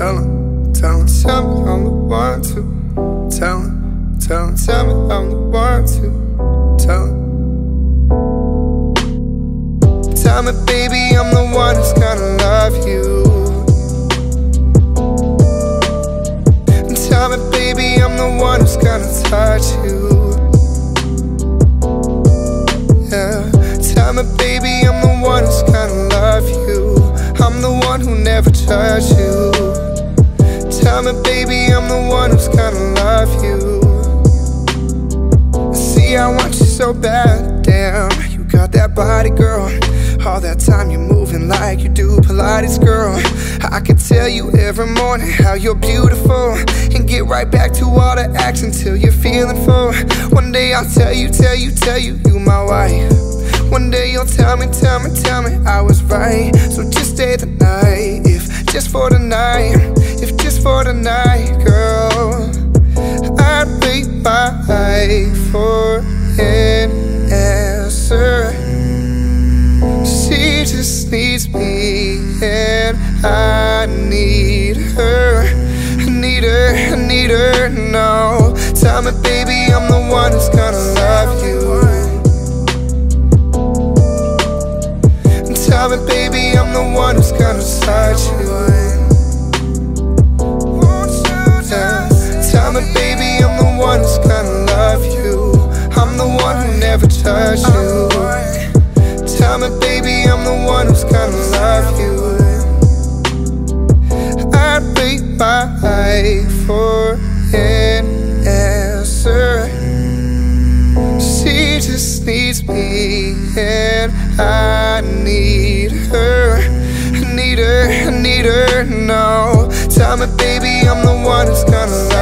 tell me I'm the one to. Tell me I'm the one to. Tell me, baby, I'm the one who's gonna love you. Tell me, baby, I'm the one who's gonna touch you. Yeah. Tell me, baby, I'm the one who's gonna love you. I'm the one who never judged you. Tell me, baby, I'm the one who's gonna love you. See, I want you so bad, damn. You got that body, girl. All that time you're moving like you do Pilates, girl. I could tell you every morning how you're beautiful, and get right back to all the action till you're feeling full. One day I'll tell you, you my wife. One day you'll tell me I was right. So just stay the night, if just for the night, if just for the night, girl. I'd wait by for an answer. She just needs me and I need her. I need her, no. Tell me, baby, I'm the one who's gonna love you. Tell me, baby, I'm the one who's gonna touch you. Yeah. Tell me, baby, I'm the one who's gonna love you. I'm the one who never judged you. Tell me, baby, I'm the one who's gonna love you. I'd wait by for an answer. She just needs me and I need her. I need her, no. Tell me, baby, I'm the one who's gonna love you.